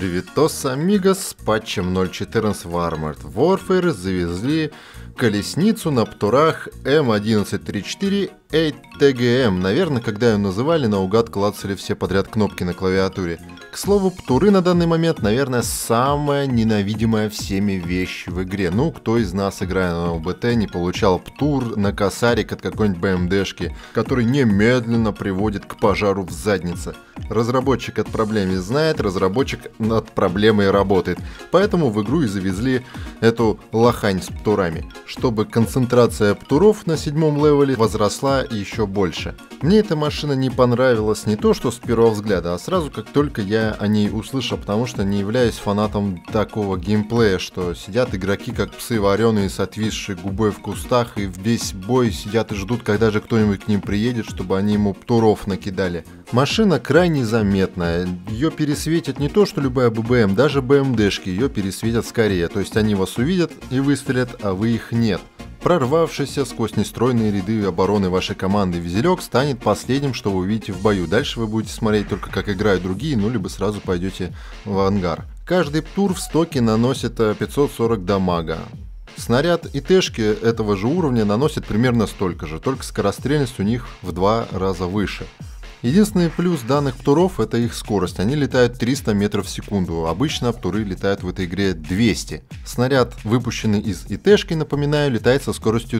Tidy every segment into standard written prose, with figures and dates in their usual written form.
Привитос, амигос, с патчем 0.14 в Armored Warfare завезли колесницу на птурах М1134 8TGM. Наверное, когда ее называли, наугад клацали все подряд кнопки на клавиатуре. К слову, птуры на данный момент, наверное, самая ненавидимая всеми вещь в игре. Ну, кто из нас, играя на ОБТ, не получал птур на косарик от какой-нибудь БМДшки, который немедленно приводит к пожару в заднице. Разработчик от проблемы знает, разработчик над проблемой работает. Поэтому в игру и завезли эту лохань с птурами, чтобы концентрация птуров на 7-м левеле возросла еще больше. Мне эта машина не понравилась не то что с первого взгляда, а сразу как только я о ней услышал, потому что не являюсь фанатом такого геймплея, что сидят игроки как псы вареные с отвисшей губой в кустах и весь бой сидят и ждут, когда же кто-нибудь к ним приедет, чтобы они ему птуров накидали. Машина крайне заметная, ее пересветят не то что любая ББМ, даже БМДшки ее пересветят скорее, то есть они вас увидят и выстрелят, а вы их нет. Прорвавшийся сквозь нестройные ряды обороны вашей команды визелек станет последним, что вы увидите в бою. Дальше вы будете смотреть только, как играют другие, ну либо сразу пойдете в ангар. Каждый птур в стоке наносит 540 дамага. Снаряд и тэшки этого же уровня наносят примерно столько же, только скорострельность у них в 2 раза выше. Единственный плюс данных птуров — это их скорость. Они летают 300 метров в секунду. Обычно птуры летают в этой игре 200. Снаряд, выпущенный из ИТшки, напоминаю, летает со скоростью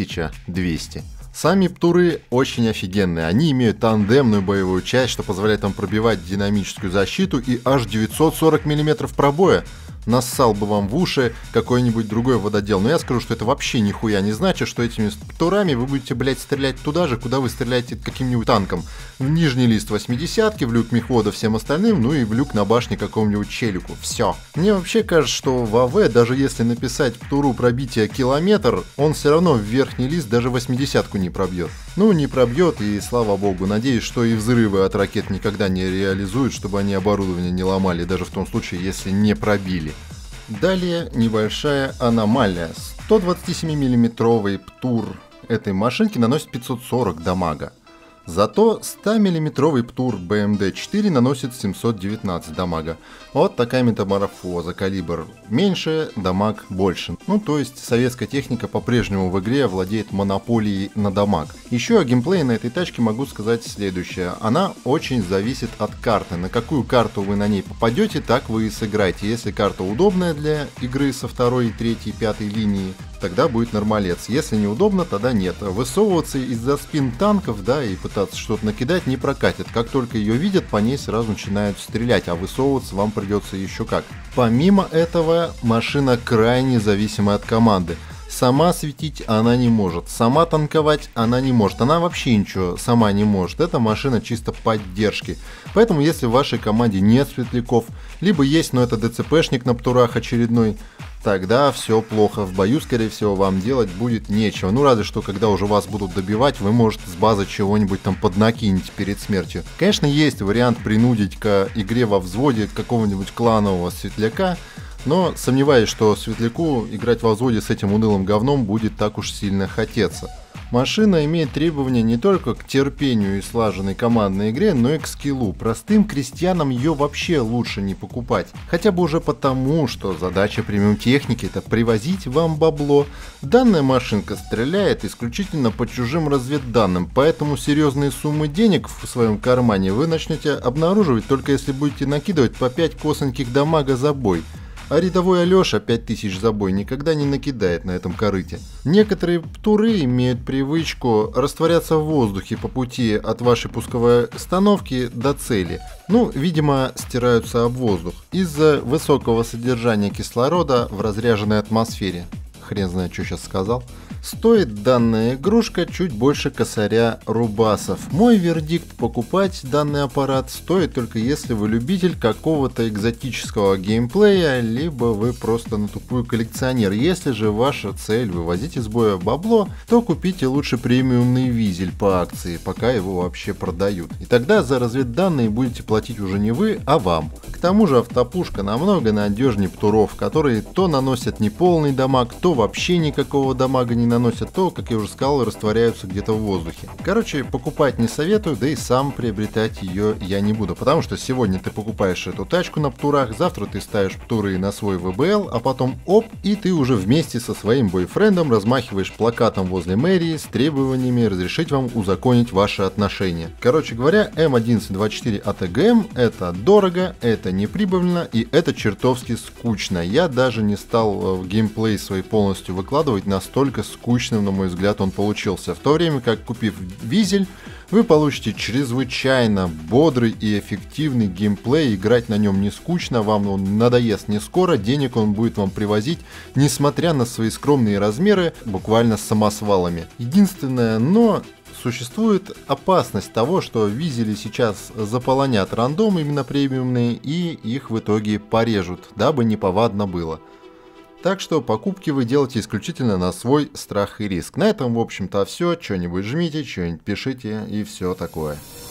1200. Сами птуры очень офигенные. Они имеют тандемную боевую часть, что позволяет им пробивать динамическую защиту, и аж 940 мм пробоя. Нассал бы вам в уши какой-нибудь другой вододел. Но я скажу, что это вообще нихуя не значит, что этими птурами вы будете, блять, стрелять туда же, куда вы стреляете каким-нибудь танком. В нижний лист 80-ки, в люк мехвода всем остальным, ну и в люк на башне какому-нибудь челику. Все. Мне вообще кажется, что в АВ, даже если написать птуру пробития километр, он все равно в верхний лист даже 80-ку не пробьет. Ну, не пробьет, и слава богу. Надеюсь, что и взрывы от ракет никогда не реализуют, чтобы они оборудование не ломали, даже в том случае, если не пробили. Далее небольшая аномалия. 127 миллиметровый птур этой машинки наносит 540 дамага. Зато 100 миллиметровый птур БМД-4 наносит 719 дамага. Вот такая метаморфоза. Калибр меньше, дамаг больше. Ну, то есть советская техника по-прежнему в игре владеет монополией на дамаг. Еще о геймплее на этой тачке могу сказать следующее. Она очень зависит от карты. На какую карту вы на ней попадете, так вы и сыграете. Если карта удобная для игры со 2-й, 3-й, 5-й линии, тогда будет нормалец. Если неудобно, тогда нет. Высовываться из-за спин танков, да, и пытаться что-то накидать не прокатит. Как только ее видят, по ней сразу начинают стрелять, а высовываться вам придется еще как. Помимо этого, машина крайне зависима от команды. Сама светить она не может, сама танковать она не может, она вообще ничего сама не может. Это машина чисто поддержки. Поэтому если в вашей команде нет светляков, либо есть, но это ДЦПшник на птурах очередной, тогда все плохо. В бою, скорее всего, вам делать будет нечего. Ну, разве что, когда уже вас будут добивать, вы можете с базы чего-нибудь там поднакинуть перед смертью. Конечно, есть вариант принудить к игре во взводе какого-нибудь кланового светляка, но сомневаюсь, что светляку играть во взводе с этим унылым говном будет так уж сильно хотеться. Машина имеет требования не только к терпению и слаженной командной игре, но и к скиллу. Простым крестьянам ее вообще лучше не покупать. Хотя бы уже потому, что задача премиум техники — это привозить вам бабло. Данная машинка стреляет исключительно по чужим разведданным, поэтому серьезные суммы денег в своем кармане вы начнете обнаруживать только если будете накидывать по 5 косоньких дамага за бой. А рядовой Алеша 5000 за бой никогда не накидает на этом корыте. Некоторые птуры имеют привычку растворяться в воздухе по пути от вашей пусковой установки до цели. Ну, видимо, стираются об воздух из-за высокого содержания кислорода в разряженной атмосфере. Хрен знает, что сейчас сказал. Стоит данная игрушка чуть больше косаря рубасов. Мой вердикт: покупать данный аппарат стоит только если вы любитель какого-то экзотического геймплея, либо вы просто на тупую коллекционер. Если же ваша цель вывозить из боя бабло, то купите лучше премиумный визель по акции, пока его вообще продают. И тогда за разведданные будете платить уже не вы, а вам. К тому же автопушка намного надежнее птуров, которые то наносят неполный дамаг, то вообще никакого дамага не наносят, то, как я уже сказал, растворяются где-то в воздухе. Короче, покупать не советую, да и сам приобретать ее я не буду, потому что сегодня ты покупаешь эту тачку на птурах, завтра ты ставишь птуры на свой ВБЛ, а потом оп, и ты уже вместе со своим бойфрендом размахиваешь плакатом возле мэрии с требованиями разрешить вам узаконить ваши отношения. Короче говоря, М1124 АТГМ это дорого, это неприбыльно и это чертовски скучно. Я даже не стал геймплей свой полностью выкладывать, настолько скучным, на мой взгляд, он получился. В то время как, купив Визель, вы получите чрезвычайно бодрый и эффективный геймплей, играть на нем не скучно, вам он надоест не скоро, денег он будет вам привозить, несмотря на свои скромные размеры, буквально самосвалами. Единственное, но существует опасность того, что Визели сейчас заполонят рандом именно премиумные и их в итоге порежут, дабы неповадно было. Так что покупки вы делаете исключительно на свой страх и риск. На этом, в общем-то, все. Что-нибудь жмите, что-нибудь пишите и все такое.